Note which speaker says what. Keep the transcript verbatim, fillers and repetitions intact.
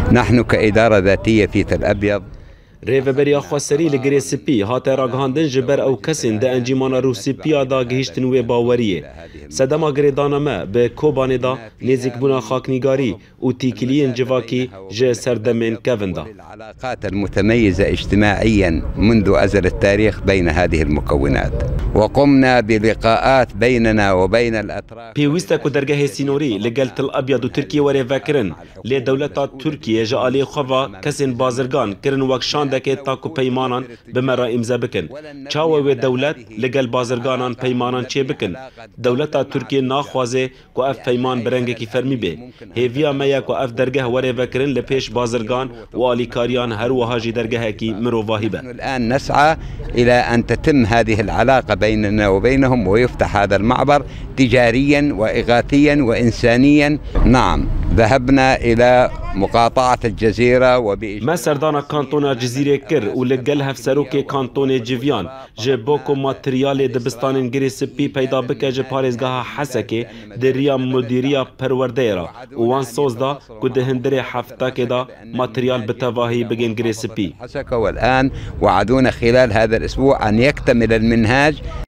Speaker 1: نحن كإدارة ذاتية في تل أبيض
Speaker 2: ریوبریا خواسری لگری سپی هات راگهاندن جبر او کسین ده انجیمان روسیپیا دا گهشتن و باوریه صدما گریدانمه به کوبانه دا نزیک بنا خاکنیگاری و تیکلین جواکی جه سردمین کوندا.
Speaker 1: العلاقات المتميزة اجتماعيا منذ أزل التاريخ بين هذه المكونات وقمنا بلقاءات بيننا وبين الأتراك.
Speaker 2: پیوسته کو درگاه سینوری لگل تل ابیض و ترکیه وری وکرن لی دولتا ترکیه جالی خوا کسین بازرگان کرن وکشان دکه تاکو پیمانان بمرا امضا بکن چاو و دولت لگل بازرگانان پیمانان چه بکن دولتا ترکیه ناخوازه کو اف پیمان برنگه کی فرمی به هیویا میا کو اف درگاه وری وکرن لپیش بازرگان و آلیکاریان هر وهاجی درگاه کی مروواهبه.
Speaker 1: الآن نسعى إلى أن تتم هذه العلاقة بيننا وبينهم ويفتح هذا المعبر تجاريا وإغاثيا وإنسانيا. نعم ذهبنا إلى مقاطعة الجزيرة وبإجراء
Speaker 2: ما سردانا كانتونا جزيرة كر ولقل هفسروك كانتون جيفيان جبوكو ماتريال دبستان غريسبي پیدا بکه جه پاريزگاه حسكي دريا مديريا پرورديرا وان سوزدا كده هندري حفتا كده ماتريال بتواهي بگين غريسبي.
Speaker 1: والآن وعدونا خلال هذا الأسبوع أن يكتمل المنهاج.